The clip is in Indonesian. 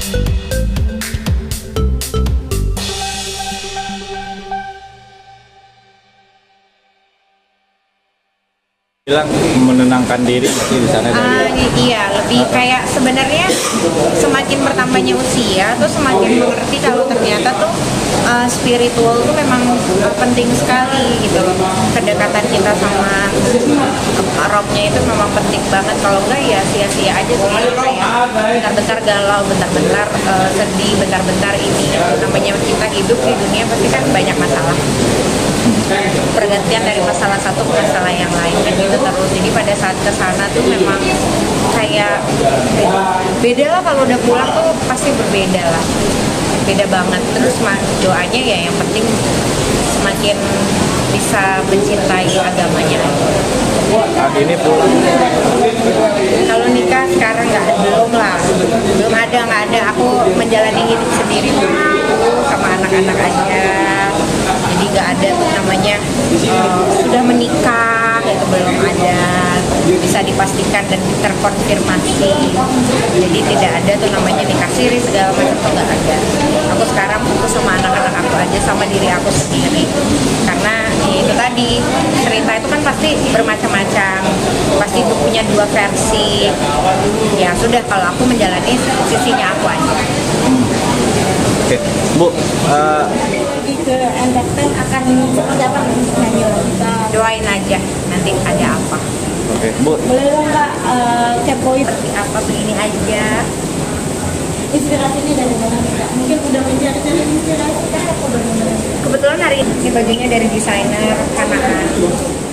Bilang menenangkan diri masih di sana iya, lebih kayak sebenarnya semakin bertambahnya usia tuh semakin mengerti kalau ternyata tuh spiritual tuh memang penting sekali gitu loh. Kedekatan kita sama rohnya itu memang penting banget, kalau enggak ya sia-sia aja sih, kayak bentar-bentar galau, bentar-bentar sedih, bentar-bentar ini. Namanya kita hidup di dunia pasti kan banyak masalah, pergantian dari masalah satu ke masalah yang lain dan gitu terus. Jadi pada saat kesana tuh memang kayak beda lah, kalau udah pulang tuh pasti berbeda lah, beda banget. Terus doanya ya yang penting semakin bisa mencintai agamanya. Saat ini pulang. Kalau nikah sekarang belum ada. Aku menjalani hidup sendiri dulu sama anak-anak aja. Jadi nggak ada tuh namanya sudah menikah, itu belum ada, bisa dipastikan dan terkonfirmasi. Jadi tidak ada tuh namanya nikah siri segala macam tuh nggak ada. Aku sekarang fokus sama anak-anak aku aja, sama diri aku sendiri. Karena itu tadi cerita itu kan pasti bermacam-macam, pasti punya dua versi. Ya sudah, kalau aku menjalani sisinya aku aja. Oke, Bu. Ke Entertain akan seperti apa nyanyi kita doain aja nanti ada apa. Oke, Bu. Boleh dong Kak kepoin seperti apa begini aja. Inspirasinya dari mana Kak? Mungkin udah mencari-cari inspirasi Kak atau bagaimana? Kebetulan hari ini bajunya dari desainer Kanaan.